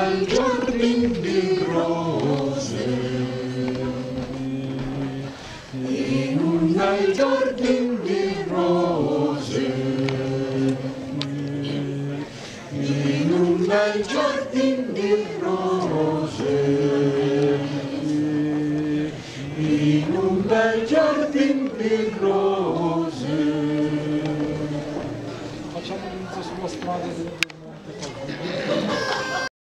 bel giardin di rose, in un bel giardin di rose, in un bel giardin di rose, in un bel giardin di rose. Facciamo l'inizio sulla strada.